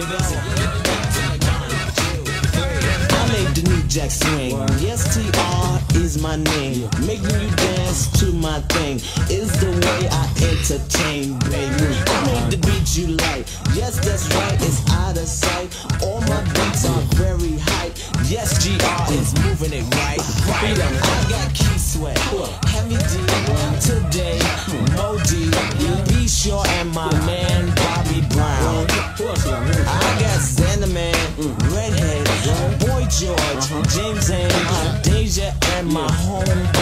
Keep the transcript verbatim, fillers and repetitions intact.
I made the new jack swing. Yes, T R is my name. Making you dance to my thing is the way I entertain, baby. I made the beat you like. Yes, that's right, it's out of sight. All my beats are very hype. Yes, G R is moving it right. Right. I got Key Sweat, Heavy D, Today, Modi, Be Sure, and my man Bobby Brown. I got Xander Man, Redhead, Boy George, James Ames, Deja, and my home